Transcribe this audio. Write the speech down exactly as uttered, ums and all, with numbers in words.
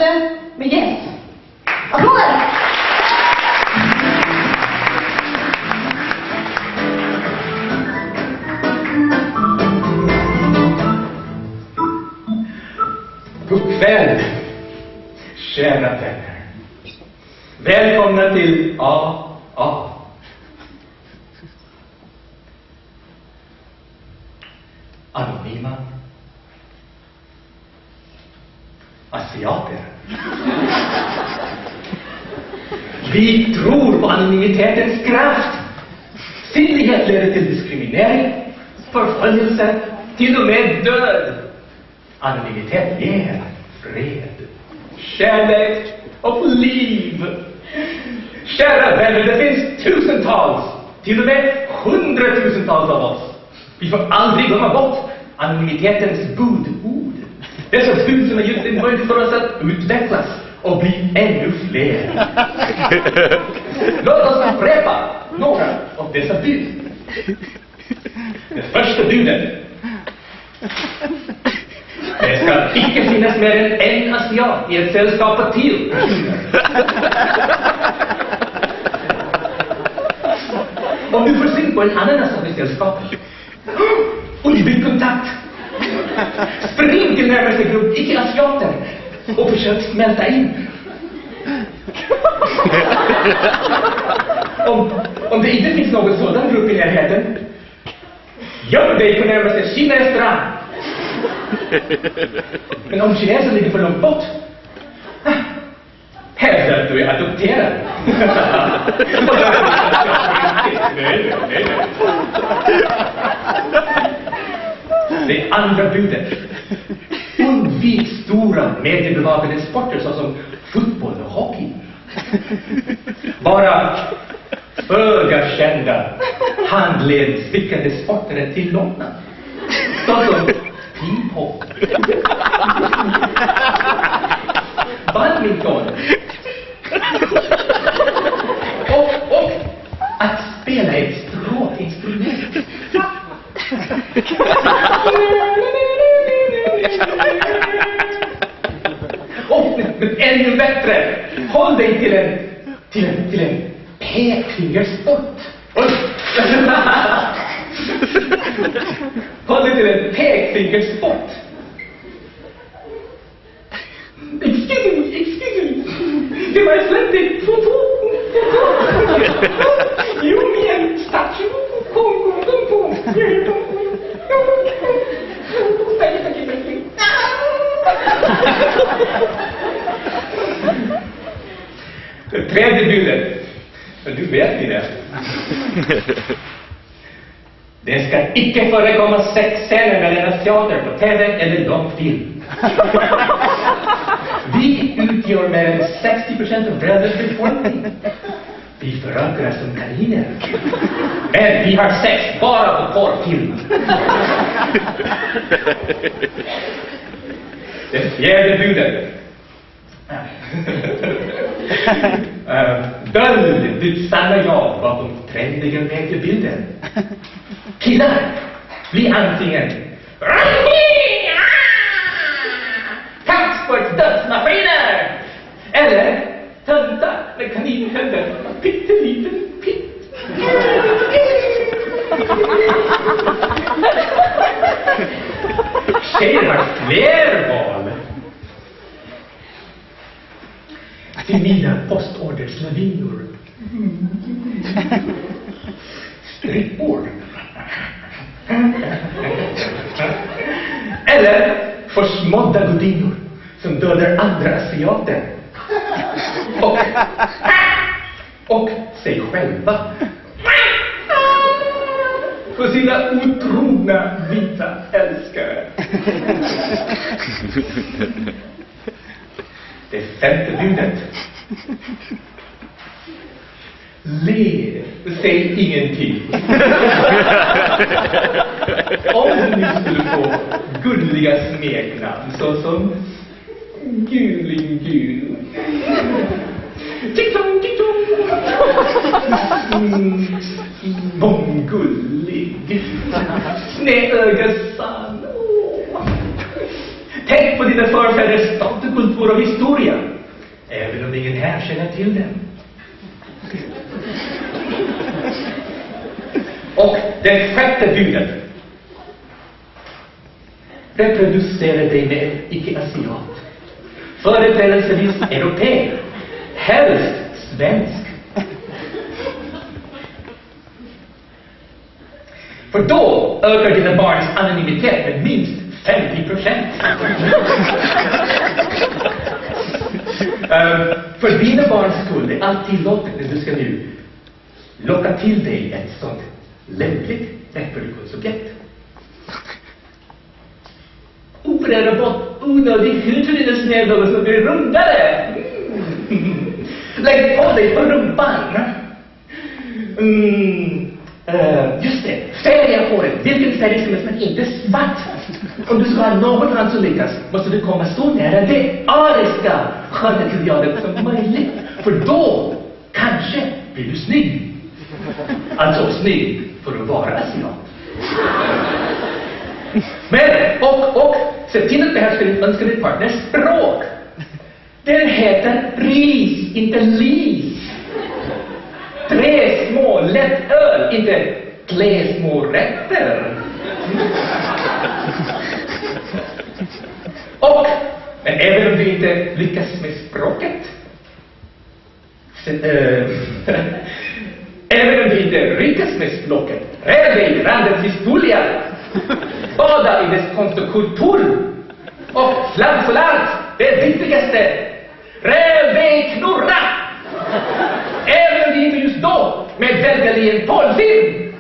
möte med Jens. Applåder! God kväll, kära vänner. Välkomna till A A. Anonyma asiater. Vi tror på anonymitetens kraft. Sinnlighet leder till diskriminering, förföljelse, till och med död. Anonymitet ger fred, kärlek och liv. Kära vänner, det finns tusentals, till och med hundratusentals av oss. Vi får aldrig glömma bort anonymitetens budord. Dessa bud som har gjort det möjligt för oss att utvecklas och bli ännu fler. Låt oss upprepa några av dessa bud. Det första budet. Det ska icke finnas mer än en asiat i ett sällskap på tio personer. Om du får syn på en annan asiat i sällskapet och du vill kontakt, spring till närmaste grupp icke-asiater och försök smälta in. Om, om det inte finns någon sådan grupp i närheten, gör dig på närmaste Kina-restaurang. Men om kinesen ligger för långt bort, hävdar att du är adopterad. Nej, nej, nej. Det andra budet. Undvik stora mediebevakade sporter såsom fotboll och hockey. Bara föga kända handledsstickande sporter är tillåtna. Såsom ping-pong, badminton och, och att spela ett stråkinstrument. Och men ännu bättre, håll dig till en till en, till en pekfingersport. Håll dig till en pekfingersport. Excuse me, excuse me. Det var släppt foto. Jo, men statue. Kom, kom, kom. Det tredje budet. Du vet ni det. Det ska icke förekomma sexscener mellan asiater på tv eller långfilm. Vi utgör mer än sextio procent av världens befolkning. Vi förökar som kaniner. Men vi har sex bara på porrfilm. Det fjärde budet. uh, Dölj ditt sanna jag bakom trendiga mediebilder. Killar, bli antingen kampsports dödsmaskiner eller töntar med kaninhänder och pytteliten pitt. Tjejer har fler val. Till mina postorderslavinor. Strippor. Eller försmådda gudinnor som dödar andra asiater. Och, och sig själva. För sina otrogna vita älskare. Det femte budet. Le, säg ingenting. Om ni skulle få gulliga smeknamn såsom Guling-gul, Tick-tong, tick-tong, Månggullig, Snedögasan. Tänk på dina förfäders statuer kultur och historia, även om ingen här känner till den. Och den sjätte budet. Reproducera dig med en icke-asiat. Företrädelsevis europé. Helst svensk. För då ökar dina barns anonymitet med minst femtio procent. um, för dina barns skull är alltid lockande. Du ska nu locka till dig ett sånt lämpligt reproduktionsobjekt. Operera bort onödig hudfyllnad sneddag som blir rundare. Mm. Lägg på dig på rumpan. Mm. Uh, just det, färga håret. Vilken färg ska det, men inte svart. Om du ska ha någon chans att lyckas måste du komma så nära det ariska skönhetsidealet som möjligt. För då kanske blir du snygg. Alltså snygg för att vara asiat. Men, och, och, se till att behärska ditt önskade partners språk. Den heter ris, inte lis. Tre små lättöl, inte tre små rätter. Och, men även om du inte lyckas med språket, så, äh, även om du inte lyckas med språket, rädd dig randens historia. Bada i dess konst och kultur. Och framför allt, det viktigaste, räv dig knurra. Även om det inte just då med välgaligen porrfilm.